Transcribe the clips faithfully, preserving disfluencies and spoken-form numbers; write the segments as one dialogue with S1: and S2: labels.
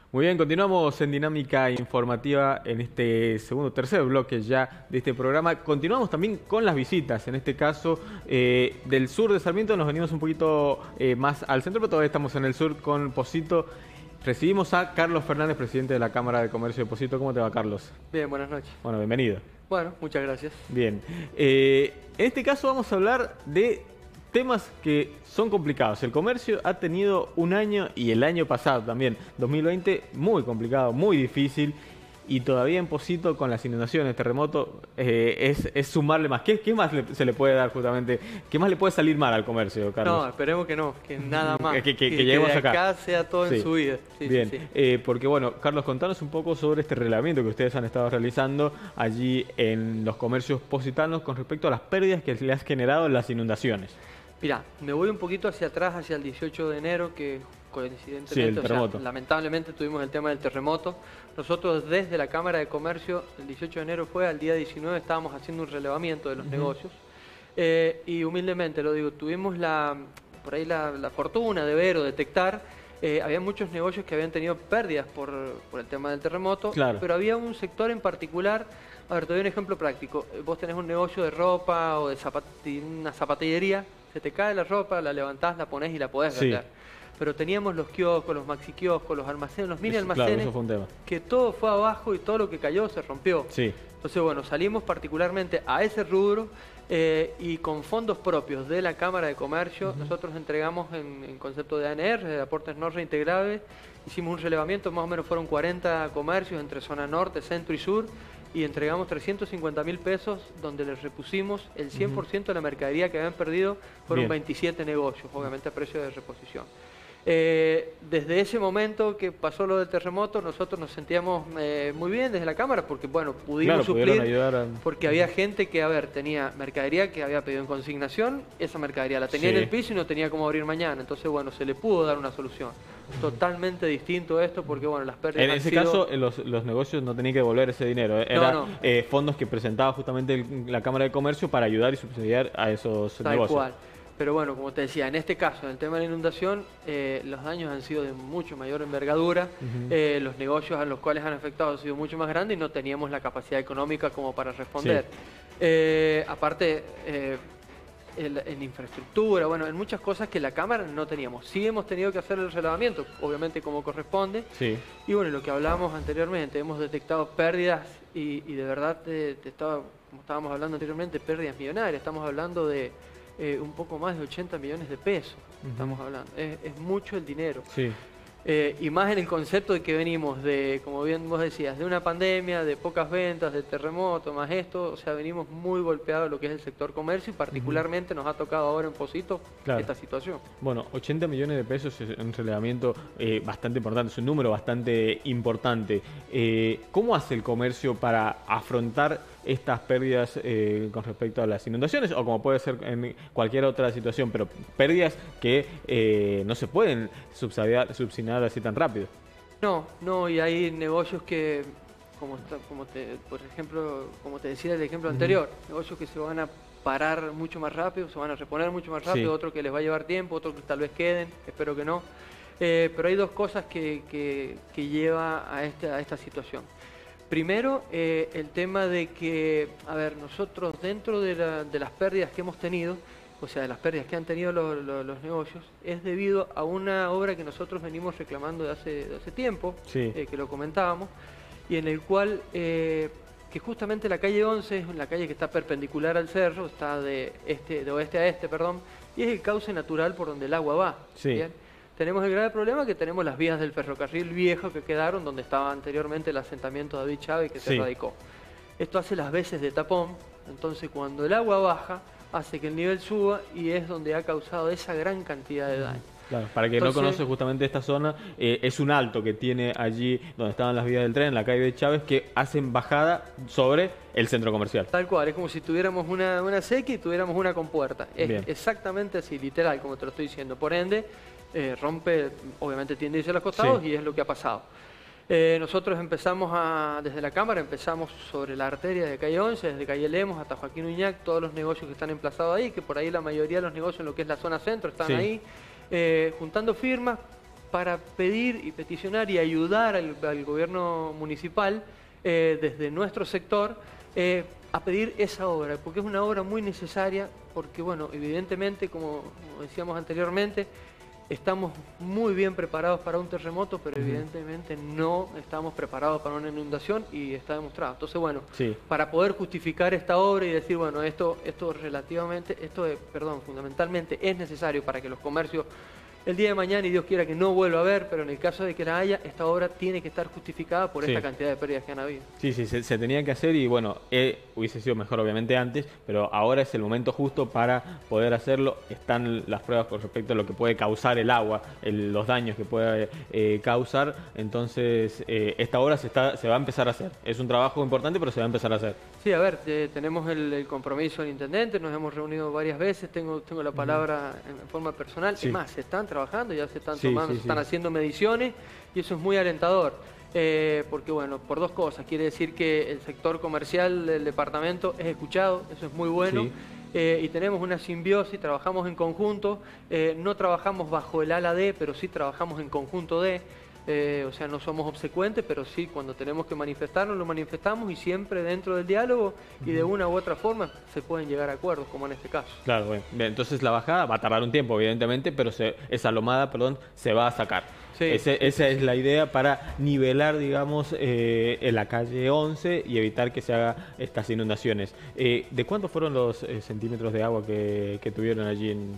S1: Muy bien, continuamos en Dinámica Informativa en este segundo, tercer bloque ya de este programa. Continuamos también con las visitas, en este caso eh, del sur de Sarmiento nos venimos un poquito eh, más al centro, pero todavía estamos en el sur con Pocito. Recibimos a Carlos Fernández, presidente de la Cámara de Comercio de Pocito. ¿Cómo te va, Carlos?
S2: Bien, buenas noches.
S1: Bueno, bienvenido.
S2: Bueno, muchas gracias.
S1: Bien, eh, en este caso vamos a hablar de temas que son complicados. El comercio ha tenido un año, y el año pasado también, dos mil veinte, muy complicado, muy difícil. Y todavía en Pocito, con las inundaciones, terremoto, eh, es, es sumarle más. ¿Qué, qué más le, se le puede dar justamente? ¿Qué más le puede salir mal al comercio, Carlos?
S2: No, esperemos que no, que nada más.
S1: que, que, que,
S2: que,
S1: que lleguemos
S2: que de
S1: acá.
S2: acá sea todo
S1: sí.
S2: en su vida. Sí,
S1: Bien,
S2: sí, sí.
S1: Eh, porque bueno, Carlos, contanos un poco sobre este reglamento que ustedes han estado realizando allí en los comercios positanos con respecto a las pérdidas que le has generado en las inundaciones.
S2: Mirá, me voy un poquito hacia atrás, hacia el dieciocho de enero, que coincidentemente,
S1: sí, el terremoto.
S2: O sea, lamentablemente tuvimos el tema del terremoto. Nosotros desde la Cámara de Comercio, el dieciocho de enero fue, al día diecinueve estábamos haciendo un relevamiento de los uh-huh. negocios. Eh, y humildemente lo digo, tuvimos la, por ahí la, la fortuna de ver o detectar, eh, había muchos negocios que habían tenido pérdidas por, por el tema del terremoto,
S1: claro.
S2: pero había un sector en particular. A ver, te doy un ejemplo práctico. Vos tenés un negocio de ropa o de zapati- una zapatillería, se te cae la ropa, la levantás, la ponés y la podés
S1: sí.
S2: vender. Pero teníamos los kioscos, los maxi kioscos, los almacenes, los mini
S1: eso,
S2: almacenes,
S1: claro, eso fue un tema.
S2: Que todo fue abajo y todo lo que cayó se rompió.
S1: Sí.
S2: Entonces, bueno, salimos particularmente a ese rubro eh, y con fondos propios de la Cámara de Comercio, uh-huh. nosotros entregamos en, en concepto de A N R, de aportes no reintegrables, hicimos un relevamiento, más o menos fueron cuarenta comercios entre zona norte, centro y sur, y entregamos trescientos cincuenta mil pesos, donde les repusimos el cien por ciento de la mercadería que habían perdido, fueron Bien. veintisiete negocios, obviamente a precio de reposición. Eh, desde ese momento que pasó lo del terremoto, nosotros nos sentíamos eh, muy bien desde la Cámara, porque bueno, pudimos
S1: claro,
S2: suplir,
S1: a...
S2: porque había gente que, a ver, tenía mercadería que había pedido en consignación, esa mercadería la tenía sí. en el piso y no tenía cómo abrir mañana, entonces bueno, se le pudo dar una solución. Totalmente distinto esto, porque bueno, las pérdidas
S1: En
S2: han
S1: ese
S2: sido...
S1: caso, los, los negocios no tenían que devolver ese dinero, era
S2: no, no.
S1: Eh, fondos que presentaba justamente el, la Cámara de Comercio para ayudar y subsidiar a esos
S2: Tal
S1: negocios.
S2: Cual. Pero bueno, como te decía, en este caso, en el tema de la inundación, eh, los daños han sido de mucho mayor envergadura, uh-huh. eh, los negocios a los cuales han afectado han sido mucho más grandes y no teníamos la capacidad económica como para responder. Sí. Eh, aparte, eh, en, en infraestructura, bueno, en muchas cosas que la Cámara no teníamos. Sí hemos tenido que hacer el relevamiento, obviamente como corresponde.
S1: Sí.
S2: Y bueno, lo que hablábamos anteriormente, hemos detectado pérdidas y, y de verdad, te, te estaba, como estábamos hablando anteriormente, pérdidas millonarias. Estamos hablando de... Eh, un poco más de ochenta millones de pesos, uh-huh. estamos hablando. Es, es mucho el dinero.
S1: Sí.
S2: Eh, y más en el concepto de que venimos de, como bien vos decías, de una pandemia, de pocas ventas, de terremoto, más esto, o sea, venimos muy golpeados lo que es el sector comercio y particularmente uh-huh. nos ha tocado ahora en Pocito claro. esta situación.
S1: Bueno, ochenta millones de pesos es un relevamiento eh, bastante importante, es un número bastante importante. Eh, ¿Cómo hace el comercio para afrontar estas pérdidas eh, con respecto a las inundaciones o como puede ser en cualquier otra situación, pero pérdidas que eh, no se pueden subsidiar, subsidiar así tan rápido?
S2: No, no, y hay negocios que, como, como te, por ejemplo, como te decía el ejemplo uh-huh. anterior, negocios que se van a parar mucho más rápido, se van a reponer mucho más rápido, sí. otros que les va a llevar tiempo, otros que tal vez queden, espero que no. Eh, pero hay dos cosas que, que, que lleva a, este, a esta situación. Primero, eh, el tema de que, a ver, nosotros dentro de, la, de las pérdidas que hemos tenido, o sea, de las pérdidas que han tenido los, los, los negocios, es debido a una obra que nosotros venimos reclamando de hace, de hace tiempo,
S1: sí.
S2: eh, que lo comentábamos, y en el cual, eh, que justamente la calle once es la calle que está perpendicular al cerro, está de, este, de oeste a este, perdón, y es el cauce natural por donde el agua va.
S1: Sí.
S2: ¿bien? Tenemos el grave problema que tenemos las vías del ferrocarril viejo que quedaron donde estaba anteriormente el asentamiento de David Chávez que se
S1: sí.
S2: radicó. Esto hace las veces de tapón, entonces cuando el agua baja hace que el nivel suba y es donde ha causado esa gran cantidad de daño.
S1: Claro, para quien
S2: Entonces,
S1: no conoce justamente esta zona, eh, es un alto que tiene allí donde estaban las vías del tren, en la calle de Chávez, que hacen bajada sobre el centro comercial.
S2: Tal cual, es como si tuviéramos una, una sequía y tuviéramos una compuerta. Es
S1: Bien.
S2: exactamente así, literal, como te lo estoy diciendo. Por ende, eh, rompe, obviamente tiende a irse a los costados sí. y es lo que ha pasado. Eh, nosotros empezamos a, desde la Cámara, empezamos sobre la arteria de calle once, desde calle Lemos hasta Joaquín Uñac, todos los negocios que están emplazados ahí, que por ahí la mayoría de los negocios en lo que es la zona centro están sí. ahí, eh, juntando firmas para pedir y peticionar y ayudar al, al gobierno municipal eh, desde nuestro sector eh, a pedir esa obra, porque es una obra muy necesaria, porque bueno, evidentemente, como, como decíamos anteriormente, estamos muy bien preparados para un terremoto, pero evidentemente no estamos preparados para una inundación y está demostrado. Entonces, bueno, sí. para poder justificar esta obra y decir, bueno, esto, esto relativamente, esto, es, perdón, fundamentalmente es necesario para que los comercios el día de mañana, y Dios quiera que no vuelva a haber, pero en el caso de que la haya, esta obra tiene que estar justificada por sí. esta cantidad de pérdidas que han habido.
S1: Sí, sí, se, se tenía que hacer y bueno, eh, hubiese sido mejor obviamente antes, pero ahora es el momento justo para poder hacerlo. Están las pruebas con respecto a lo que puede causar el agua, el, los daños que puede eh, causar, entonces eh, esta obra se, está, se va a empezar a hacer. Es un trabajo importante, pero se va a empezar a hacer.
S2: Sí, a ver, eh, tenemos el, el compromiso del intendente, nos hemos reunido varias veces, tengo, tengo la palabra uh-huh. en, en forma personal, sí. es más, se están trabajando, ya se están sí, tomando, sí, se están sí. haciendo mediciones y eso es muy alentador. Eh, porque bueno, por dos cosas, quiere decir que el sector comercial del departamento es escuchado, eso es muy bueno. Sí. Eh, y tenemos una simbiosis, trabajamos en conjunto, eh, no trabajamos bajo el ala de, pero sí trabajamos en conjunto de. Eh, o sea, no somos obsecuentes, pero sí, cuando tenemos que manifestarnos, lo manifestamos y siempre dentro del diálogo y de una u otra forma se pueden llegar a acuerdos, como en este caso.
S1: Claro, bueno. Bien, entonces la bajada va a tardar un tiempo, evidentemente, pero se, esa lomada, perdón, se va a sacar. Sí, Ese, sí, esa sí, es sí. la idea para nivelar, digamos, eh, en la calle once y evitar que se hagan estas inundaciones. Eh, ¿De cuántos fueron los eh, centímetros de agua que, que tuvieron allí en...?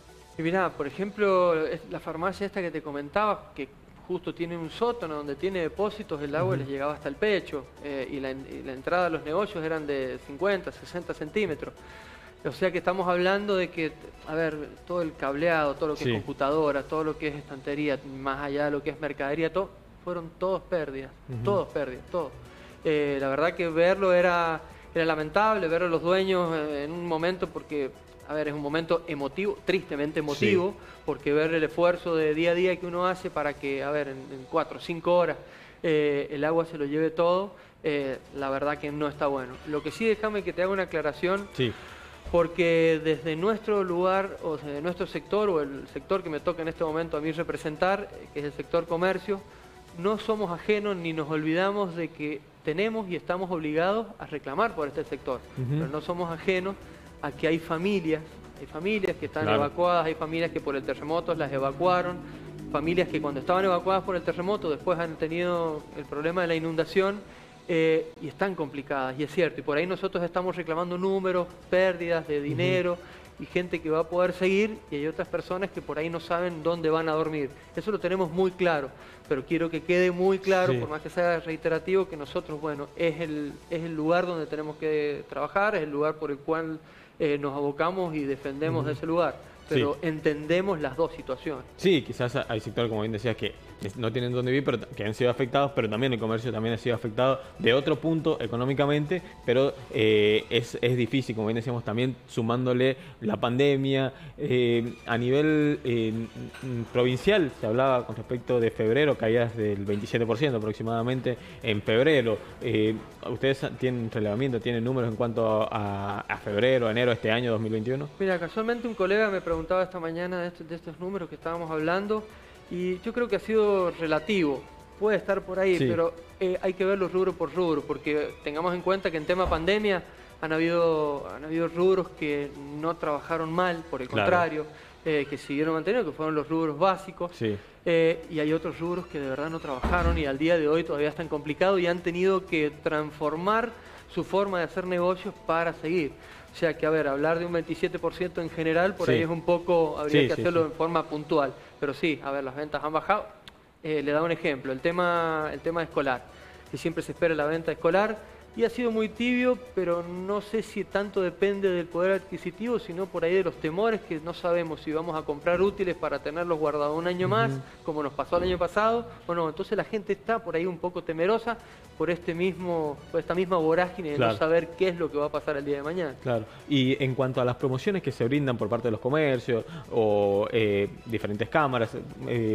S2: Y mirá, por ejemplo, la farmacia esta que te comentaba, que justo tiene un sótano donde tiene depósitos, el agua uh-huh. les llegaba hasta el pecho eh, y, la, y la entrada a los negocios eran de cincuenta, sesenta centímetros. O sea que estamos hablando de que, a ver, todo el cableado, todo lo que sí. es computadora, todo lo que es estantería, más allá de lo que es mercadería, todo, fueron todos pérdidas, uh-huh. todos pérdidas, todos. Eh, la verdad que verlo era, era lamentable, ver a los dueños en un momento porque... A ver, es un momento emotivo, tristemente emotivo, sí. porque ver el esfuerzo de día a día que uno hace para que, a ver, en, en cuatro o cinco horas eh, el agua se lo lleve todo, eh, la verdad que no está bueno. Lo que sí, déjame que te haga una aclaración, sí. porque desde nuestro lugar, o desde nuestro sector, o el sector que me toca en este momento a mí representar, que es el sector comercio, no somos ajenos ni nos olvidamos de que tenemos y estamos obligados a reclamar por este sector, uh-huh. pero no somos ajenos a que hay familias, hay familias que están claro. evacuadas, hay familias que por el terremoto las evacuaron, familias que cuando estaban evacuadas por el terremoto después han tenido el problema de la inundación eh, y están complicadas, y es cierto, y por ahí nosotros estamos reclamando números, pérdidas de dinero, uh-huh. y gente que va a poder seguir, y hay otras personas que por ahí no saben dónde van a dormir. Eso lo tenemos muy claro, pero quiero que quede muy claro, sí. por más que sea reiterativo, que nosotros, bueno, es el, es el lugar donde tenemos que trabajar, es el lugar por el cual Eh, nos abocamos y defendemos uh-huh. de ese lugar, pero sí. entendemos las dos situaciones.
S1: Sí, quizás hay sectores, como bien decías, que no tienen dónde vivir, pero que han sido afectados, pero también el comercio también ha sido afectado de otro punto económicamente, pero eh, es, es difícil, como bien decíamos, también sumándole la pandemia. Eh, a nivel eh, provincial se hablaba con respecto de febrero, caídas del veintisiete por ciento aproximadamente en febrero. Eh, ¿Ustedes tienen relevamiento, tienen números en cuanto a, a febrero, enero de este año dos mil veintiuno?
S2: Mira, casualmente un colega me preguntaba esta mañana de, este, de estos números que estábamos hablando, y yo creo que ha sido relativo, puede estar por ahí, sí. pero eh, hay que verlo rubro por rubro, porque tengamos en cuenta que en tema pandemia han habido, han habido rubros que no trabajaron mal, por el claro. contrario, eh, que siguieron manteniendo, que fueron los rubros básicos, sí. eh, y hay otros rubros que de verdad no trabajaron y al día de hoy todavía están complicados y han tenido que transformar su forma de hacer negocios para seguir. O sea que, a ver, hablar de un veintisiete por ciento en general, por sí. ahí es un poco, habría sí, que hacerlo sí, sí. en forma puntual. Pero sí, a ver, las ventas han bajado. Eh, le da un ejemplo, el tema, el tema escolar, que siempre se espera la venta escolar, y ha sido muy tibio, pero no sé si tanto depende del poder adquisitivo, sino por ahí de los temores, que no sabemos si vamos a comprar útiles para tenerlos guardados un año uh-huh. más, como nos pasó el año pasado, o no. Entonces la gente está por ahí un poco temerosa por este mismo, por esta misma vorágine de claro. no saber qué es lo que va a pasar el día de mañana.
S1: Claro. Y en cuanto a las promociones que se brindan por parte de los comercios o eh, diferentes cámaras, eh,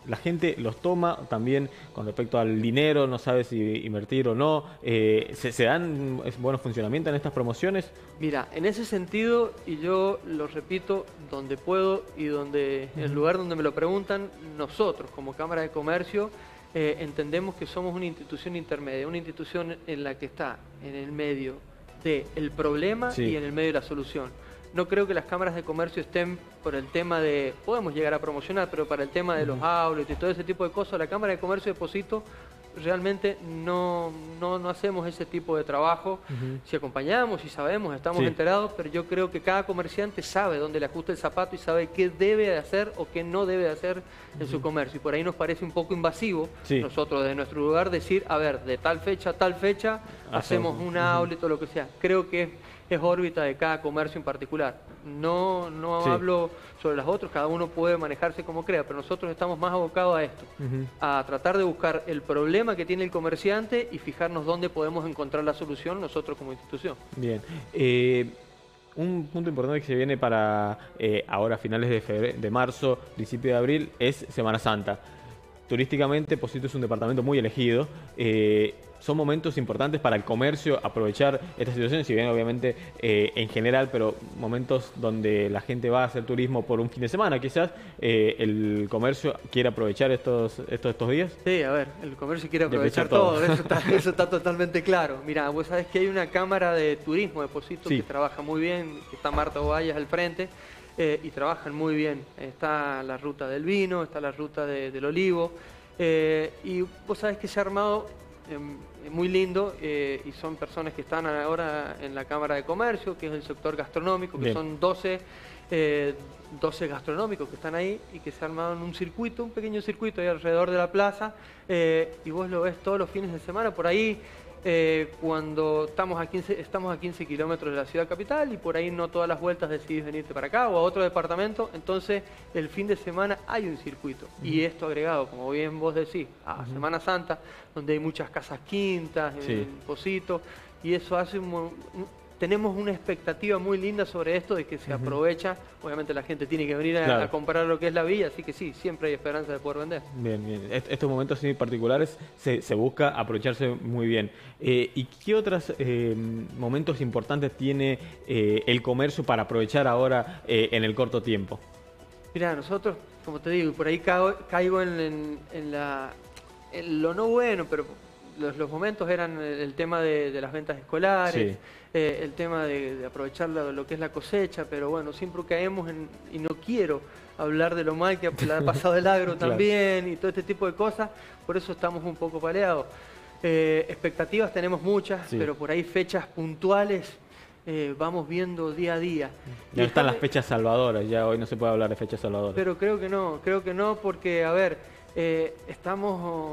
S1: la gente los toma también con respecto al dinero, no sabe si invertir o no. Eh, ¿se, ¿Se dan buenos funcionamientos en estas promociones?
S2: Mira, en ese sentido, y yo lo repito donde puedo y donde, en el lugar donde me lo preguntan, nosotros como Cámara de Comercio eh, entendemos que somos una institución intermedia, una institución en la que está en el medio del problema
S1: Sí.
S2: y en el medio de la solución. No creo que las cámaras de comercio estén por el tema de, podemos llegar a promocionar, pero para el tema de los outlets y todo ese tipo de cosas, la Cámara de Comercio de Posito realmente no, no, no hacemos ese tipo de trabajo.
S1: Uh-huh.
S2: Si acompañamos, si sabemos, estamos
S1: Sí.
S2: enterados, pero yo creo que cada comerciante sabe dónde le ajusta el zapato y sabe qué debe de hacer o qué no debe de hacer en uh-huh. su comercio. Y por ahí nos parece un poco invasivo
S1: Sí.
S2: nosotros desde nuestro lugar decir, a ver, de tal fecha a tal fecha hacemos
S1: Hacemos.
S2: un outlet uh-huh. o lo que sea. Creo que es órbita de cada comercio en particular. No, no
S1: Sí.
S2: hablo sobre los otros, cada uno puede manejarse como crea, pero nosotros estamos más abocados a esto,
S1: Uh-huh.
S2: a tratar de buscar el problema que tiene el comerciante y fijarnos dónde podemos encontrar la solución nosotros como institución.
S1: Bien. Eh, un punto importante que se viene para eh, ahora finales de, febrero, de marzo, principio de abril, es Semana Santa. Turísticamente, Posito es un departamento muy elegido. Eh, son momentos importantes para el comercio aprovechar esta situación, si bien obviamente eh, en general, pero momentos donde la gente va a hacer turismo por un fin de semana, quizás eh, el comercio quiere aprovechar estos, estos, estos días.
S2: Sí, a ver, el comercio quiere aprovechar
S1: todo,
S2: todo, eso, está, eso está totalmente claro. Mira, vos sabés que hay una cámara de turismo de Posito
S1: Sí.
S2: que trabaja muy bien, que está Marta Ovallas al frente, eh, y trabajan muy bien. Está la ruta del vino, está la ruta de, del olivo, eh, y vos sabés que se ha armado eh, muy lindo, eh, y son personas que están ahora en la Cámara de Comercio, que es el sector gastronómico, que
S1: Bien.
S2: son doce, eh, doce gastronómicos que están ahí y que se armaron un circuito, un pequeño circuito ahí alrededor de la plaza, eh, y vos lo ves todos los fines de semana por ahí. Eh, cuando estamos a, quince, estamos a quince kilómetros de la ciudad capital y por ahí no todas las vueltas decidís venirte para acá o a otro departamento, entonces el fin de semana hay un circuito. Uh-huh. Y esto agregado, como bien vos decís, a uh-huh. Semana Santa, donde hay muchas casas quintas,
S1: Sí.
S2: en Posito, y eso hace un, un, tenemos una expectativa muy linda sobre esto de que se uh-huh. aprovecha. Obviamente la gente tiene que venir a, claro. a comprar lo que es la villa, así que sí, siempre hay esperanza de poder vender.
S1: Bien, bien. Est estos momentos así particulares se, se busca aprovecharse muy bien. Eh, ¿Y qué otros eh, momentos importantes tiene eh, el comercio para aprovechar ahora eh, en el corto tiempo?
S2: Mira, nosotros, como te digo, por ahí caigo, caigo en, en, en, la, en lo no bueno, pero los, los momentos eran el tema de, de las ventas escolares, sí. eh, el tema de, de aprovechar lo, lo que es la cosecha, pero bueno, siempre caemos en, y no quiero hablar de lo mal que ha pasado el agro claro. también y todo este tipo de cosas, por eso estamos un poco paleados. Eh, expectativas tenemos muchas, sí. pero por ahí fechas puntuales eh, vamos viendo día a día.
S1: Ya están las fechas salvadoras, ya hoy no se puede hablar de fechas salvadoras.
S2: Pero creo que no, creo que no, porque, a ver, eh, estamos...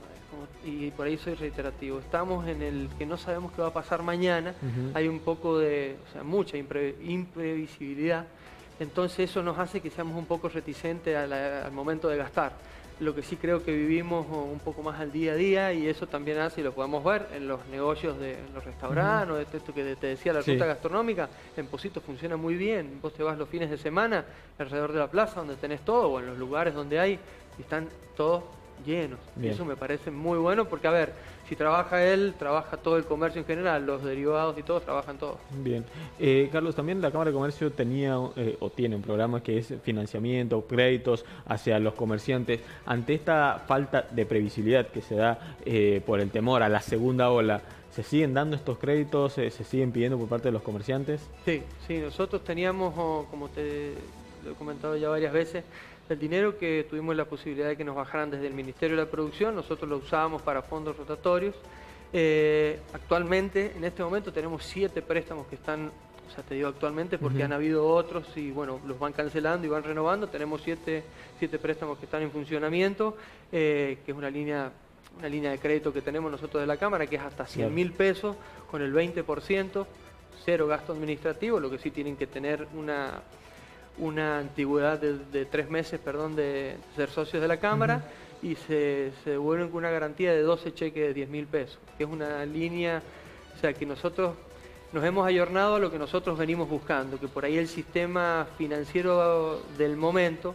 S2: y por ahí soy reiterativo, estamos en el que no sabemos qué va a pasar mañana, uh-huh. hay un poco de, o sea, mucha impre, imprevisibilidad, entonces eso nos hace que seamos un poco reticentes a la, al momento de gastar. Lo que sí creo que vivimos un poco más al día a día y eso también hace, y lo podemos ver en los negocios de en los restaurantes, uh-huh. de esto que te decía, la ruta sí. gastronómica, en Posito funciona muy bien, vos te vas los fines de semana alrededor de la plaza donde tenés todo, o en los lugares donde hay, y están todos llenos. Bien. Eso me parece muy bueno porque, a ver, si trabaja él, trabaja todo el comercio en general, los derivados y todos trabajan todos.
S1: Bien. Eh, Carlos, también la Cámara de Comercio tenía eh, o tiene un programa que es financiamiento, créditos hacia los comerciantes. Ante esta falta de previsibilidad que se da eh, por el temor a la segunda ola, ¿se siguen dando estos créditos? Eh, ¿Se siguen pidiendo por parte de los comerciantes?
S2: Sí, sí, nosotros teníamos, oh, como te lo he comentado ya varias veces, el dinero que tuvimos la posibilidad de que nos bajaran desde el Ministerio de la Producción, nosotros lo usábamos para fondos rotatorios. Eh, actualmente, en este momento, tenemos siete préstamos que están, o sea, te digo actualmente porque uh-huh. han habido otros y bueno, los van cancelando y van renovando. Tenemos siete, siete préstamos que están en funcionamiento, eh, que es una línea, una línea de crédito que tenemos nosotros de la Cámara, que es hasta cien mil pesos, con el veinte por ciento, cero gasto administrativo, lo que sí tienen que tener una... una antigüedad de, de tres meses, perdón, de ser socios de la Cámara, uh-huh. y se, se devuelven con una garantía de doce cheques de diez mil pesos, que es una línea, o sea, que nosotros nos hemos ayornado a lo que nosotros venimos buscando, que por ahí el sistema financiero del momento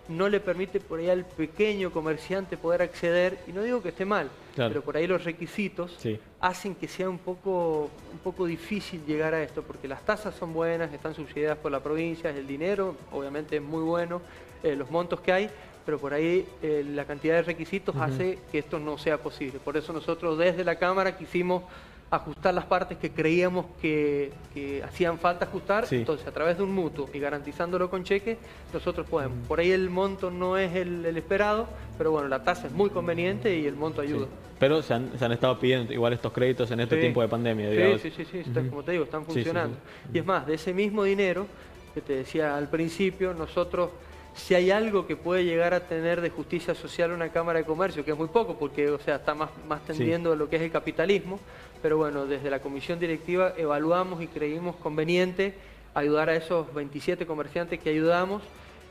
S2: no le permite por ahí al pequeño comerciante poder acceder, y no digo que esté mal, claro, pero por ahí los requisitos sí. hacen que sea un poco, un poco difícil llegar a esto, porque las tasas son buenas, están subsidiadas por la provincia, el dinero obviamente es muy bueno, eh, los montos que hay, pero por ahí eh, la cantidad de requisitos uh-huh. hace que esto no sea posible. Por eso nosotros desde la Cámara quisimos ajustar las partes que creíamos que, que hacían falta ajustar, sí. entonces a través de un mutuo y garantizándolo con cheque, nosotros podemos. Uh-huh. Por ahí el monto no es el, el esperado, pero bueno, la tasa es muy conveniente y el monto ayuda.
S1: Sí. Pero se han, se han estado pidiendo igual estos créditos en este sí. tiempo de pandemia. Digamos.
S2: Sí, sí, sí, sí. Uh-huh. Como te digo, están funcionando. Sí, sí, sí. Y es más, de ese mismo dinero que te decía al principio, nosotros... Si hay algo que puede llegar a tener de justicia social una Cámara de Comercio, que es muy poco porque o sea, está más, más tendiendo sí. a lo que es el capitalismo, pero bueno, desde la comisión directiva evaluamos y creímos conveniente ayudar a esos veintisiete comerciantes que ayudamos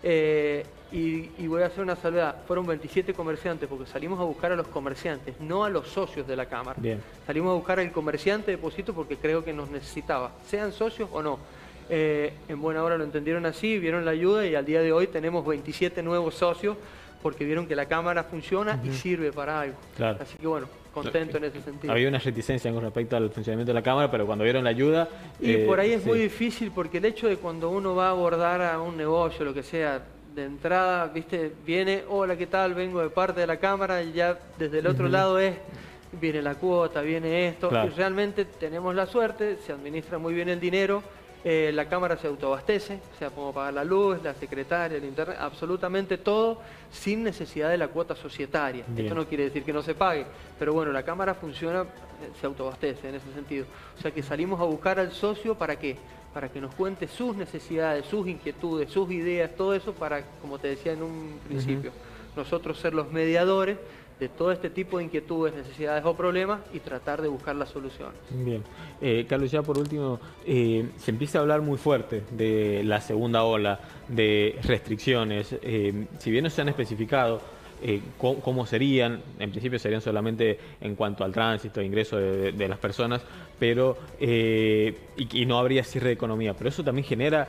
S2: eh, y, y voy a hacer una salvedad, fueron veintisiete comerciantes porque salimos a buscar a los comerciantes, no a los socios de la Cámara. Bien. Salimos a buscar al comerciante de Pocito porque creo que nos necesitaba, sean socios o no. Eh, en buena hora lo entendieron así, vieron la ayuda y al día de hoy tenemos veintisiete nuevos socios porque vieron que la Cámara funciona uh-huh. y sirve para algo. Claro. Así que bueno, contento en ese sentido.
S1: Había una reticencia con respecto al funcionamiento de la Cámara, pero cuando vieron la ayuda...
S2: Y eh, por ahí es
S1: sí.
S2: muy difícil porque el hecho de cuando uno va a abordar a un negocio, lo que sea, de entrada, viste, viene, hola, ¿qué tal? Vengo de parte de la Cámara y ya desde el otro uh-huh. lado es... Viene la cuota, viene esto, claro. y realmente tenemos la suerte, se administra muy bien el dinero. Eh, la Cámara se autoabastece, o sea, podemos pagar la luz, la secretaria, el internet, absolutamente todo sin necesidad de la cuota societaria. Bien. Esto no quiere decir que no se pague, pero bueno, la Cámara funciona, se autoabastece en ese sentido. O sea que salimos a buscar al socio, ¿para qué? Para que nos cuente sus necesidades, sus inquietudes, sus ideas, todo eso para, como te decía en un principio, uh-huh. nosotros ser los mediadores de todo este tipo de inquietudes, necesidades o problemas y tratar de buscar las soluciones.
S1: Bien. Eh, Carlos, ya por último, eh, se empieza a hablar muy fuerte de la segunda ola, de restricciones. Eh, si bien no se han especificado eh, cómo, cómo serían, en principio serían solamente en cuanto al tránsito e ingreso de, de las personas, pero eh, y, y no habría cierre de economía. Pero eso también genera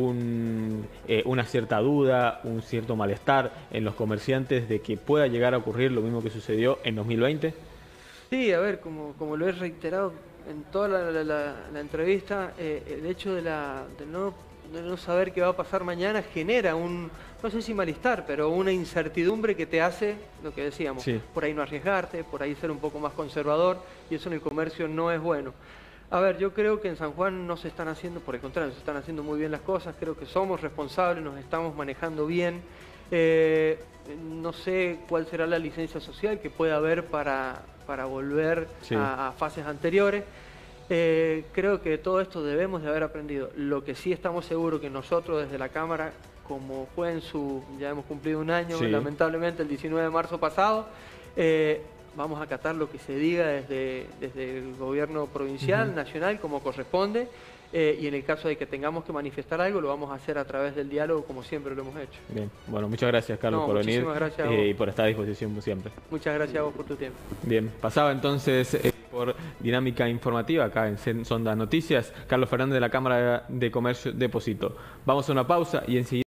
S1: un, eh, una cierta duda, un cierto malestar en los comerciantes de que pueda llegar a ocurrir lo mismo que sucedió en dos mil veinte.
S2: Sí, a ver, como, como lo he reiterado en toda la, la, la, la entrevista, eh, el hecho de, la, de, no, de no saber qué va a pasar mañana genera un, no sé si malestar, pero una incertidumbre que te hace, lo que decíamos, sí. por ahí no arriesgarte, por ahí ser un poco más conservador, y eso en el comercio no es bueno. A ver, yo creo que en San Juan no se están haciendo, por el contrario, se están haciendo muy bien las cosas, creo que somos responsables, nos estamos manejando bien. Eh, no sé cuál será la licencia social que pueda haber para, para volver sí. a, a fases anteriores. Eh, creo que todo esto debemos de haber aprendido. Lo que sí estamos seguros que nosotros desde la Cámara, como fue en su, ya hemos cumplido un año, sí. lamentablemente el diecinueve de marzo pasado, eh, vamos a acatar lo que se diga desde, desde el gobierno provincial, uh-huh. nacional, como corresponde, eh, y en el caso de que tengamos que manifestar algo, lo vamos a hacer a través del diálogo, como siempre lo hemos hecho.
S1: Bien, bueno, muchas gracias, Carlos, no, por venir eh, y por estar a disposición como siempre.
S2: Muchas gracias a vos por tu tiempo.
S1: Bien, pasaba entonces eh, por Dinámica Informativa, acá en Sonda Noticias, Carlos Fernández de la Cámara de Comercio de Pocito. Vamos a una pausa y enseguida...